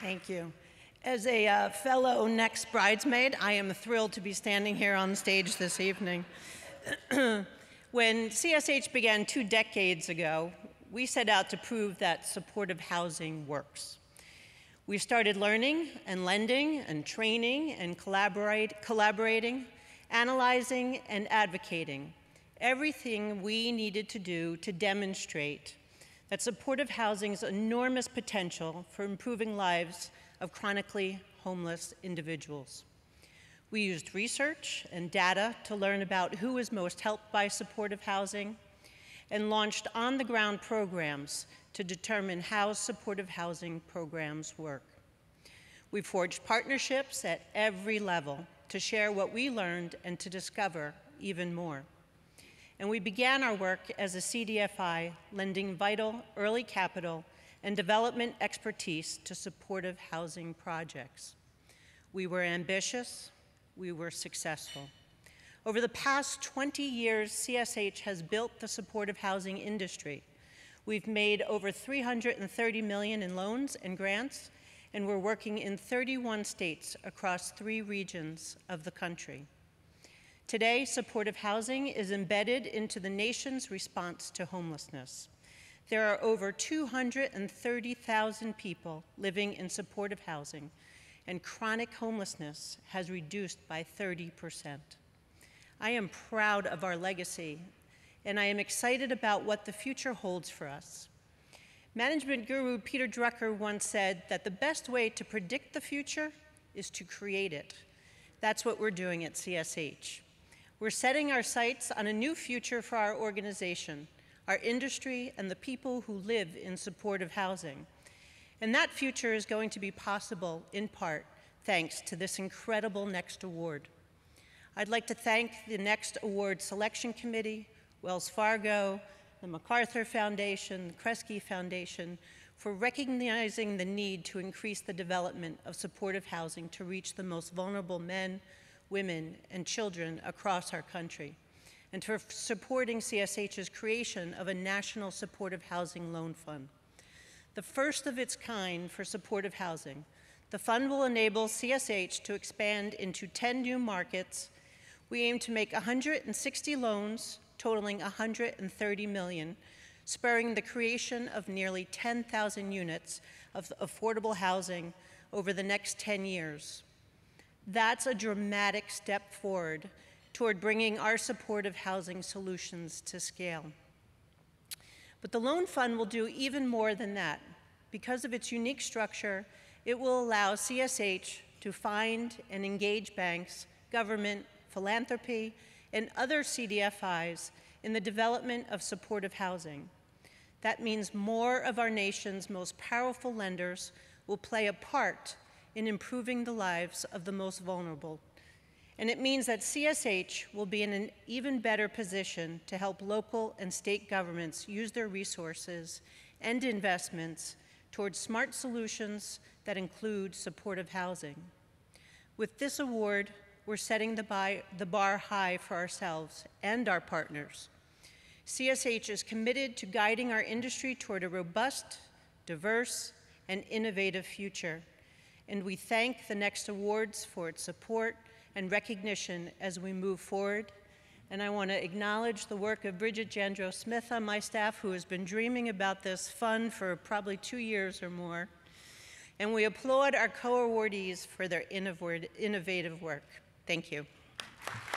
Thank you. As a fellow next bridesmaid, I am thrilled to be standing here on stage this evening. When CSH began 2 decades ago, we set out to prove that supportive housing works. We started learning and lending and training and collaborating, analyzing and advocating, everything we needed to do to demonstrate that supportive housing's enormous potential for improving lives of chronically homeless individuals. We used research and data to learn about who is most helped by supportive housing and launched on-the-ground programs to determine how supportive housing programs work. We forged partnerships at every level to share what we learned and to discover even more. And we began our work as a CDFI, lending vital early capital and development expertise to supportive housing projects. We were ambitious, we were successful. Over the past 20 years, CSH has built the supportive housing industry. We've made over $330 million in loans and grants, and we're working in 31 states across 3 regions of the country. Today, supportive housing is embedded into the nation's response to homelessness. There are over 230,000 people living in supportive housing, and chronic homelessness has reduced by 30%. I am proud of our legacy, and I am excited about what the future holds for us. Management guru Peter Drucker once said that the best way to predict the future is to create it. That's what we're doing at CSH. We're setting our sights on a new future for our organization, our industry, and the people who live in supportive housing. And that future is going to be possible, in part, thanks to this incredible Next Award. I'd like to thank the Next Award Selection Committee, Wells Fargo, the MacArthur Foundation, the Kresge Foundation, for recognizing the need to increase the development of supportive housing to reach the most vulnerable men, women, and children across our country, and for supporting CSH's creation of a national supportive housing loan fund. The first of its kind for supportive housing, the fund will enable CSH to expand into 10 new markets. We aim to make 160 loans totaling $130 million, spurring the creation of nearly 10,000 units of affordable housing over the next 10 years. That's a dramatic step forward toward bringing our supportive housing solutions to scale. But the loan fund will do even more than that. Because of its unique structure, it will allow CSH to find and engage banks, government, philanthropy, and other CDFIs in the development of supportive housing. That means more of our nation's most powerful lenders will play a part in improving the lives of the most vulnerable. And it means that CSH will be in an even better position to help local and state governments use their resources and investments towards smart solutions that include supportive housing. With this award, we're setting the bar high for ourselves and our partners. CSH is committed to guiding our industry toward a robust, diverse, and innovative future. And we thank the Next Awards for its support and recognition as we move forward. And I want to acknowledge the work of Bridget Jandro-Smith on my staff, who has been dreaming about this fund for probably 2 years or more. And we applaud our co-awardees for their innovative work. Thank you.